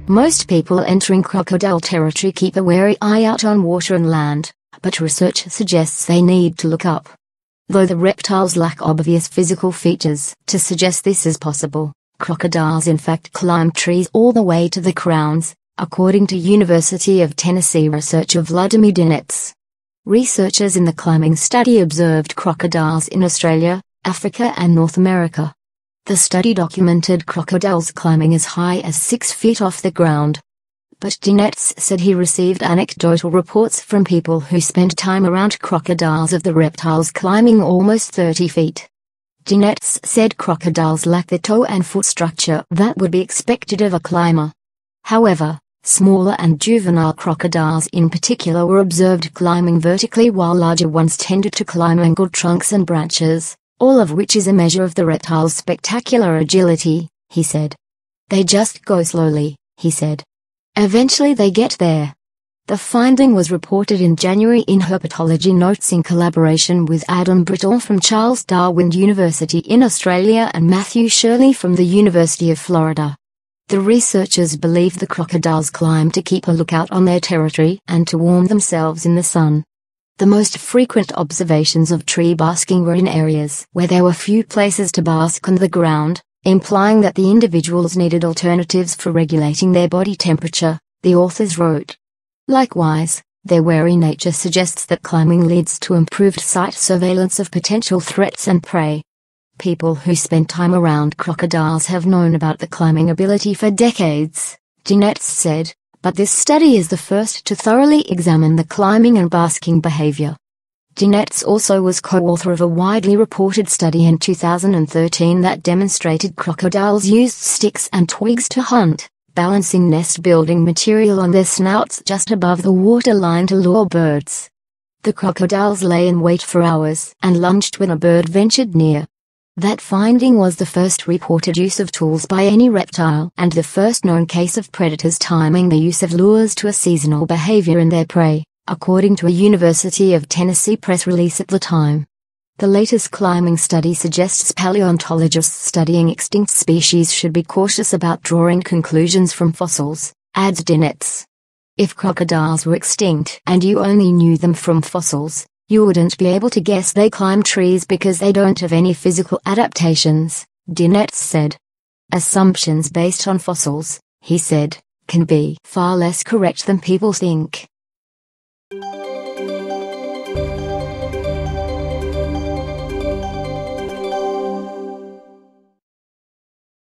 Most people entering crocodile territory keep a wary eye out on water and land, but research suggests they need to look up. Though the reptiles lack obvious physical features to suggest this is possible, crocodiles in fact climb trees all the way to the crowns, according to University of Tennessee researcher Vladimir Dinets. Researchers in the climbing study observed crocodiles in Australia, Africa and North America. The study documented crocodiles climbing as high as 6 feet off the ground. But Dinets said he received anecdotal reports from people who spent time around crocodiles of the reptiles climbing almost 30 feet. Dinets said crocodiles lack the toe and foot structure that would be expected of a climber. However, smaller and juvenile crocodiles in particular were observed climbing vertically while larger ones tended to climb angled trunks and branches, all of which is a measure of the reptile's spectacular agility, he said. They just go slowly, he said. Eventually they get there. The finding was reported in January in Herpetology Notes in collaboration with Adam Brittle from Charles Darwin University in Australia and Matthew Shirley from the University of Florida. The researchers believe the crocodiles climb to keep a lookout on their territory and to warm themselves in the sun. The most frequent observations of tree basking were in areas where there were few places to bask on the ground, implying that the individuals needed alternatives for regulating their body temperature, the authors wrote. Likewise, their wary nature suggests that climbing leads to improved site surveillance of potential threats and prey. People who spend time around crocodiles have known about the climbing ability for decades, Dinets said, but this study is the first to thoroughly examine the climbing and basking behavior. Dinets also was co-author of a widely reported study in 2013 that demonstrated crocodiles used sticks and twigs to hunt, balancing nest-building material on their snouts just above the waterline to lure birds. The crocodiles lay in wait for hours and lunged when a bird ventured near. That finding was the first reported use of tools by any reptile and the first known case of predators timing the use of lures to a seasonal behavior in their prey, according to a University of Tennessee press release at the time. The latest climbing study suggests paleontologists studying extinct species should be cautious about drawing conclusions from fossils, adds Dinets. If crocodiles were extinct and you only knew them from fossils, you wouldn't be able to guess they climb trees because they don't have any physical adaptations, Dinets said. Assumptions based on fossils, he said, can be far less correct than people think.